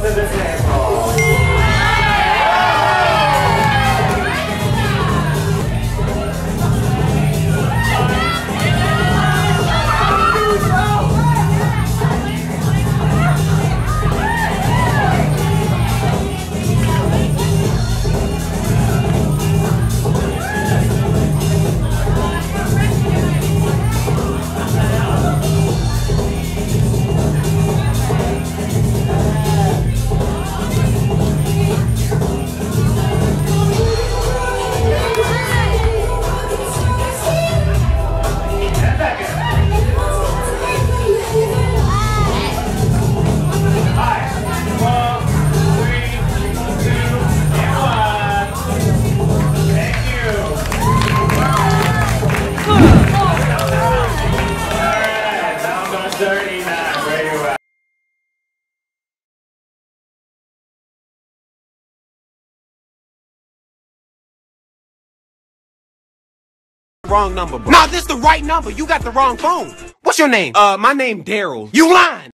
to the table. Wrong number, bro. Nah, this the right number. You got the wrong phone. What's your name? My name Daryl. You lying.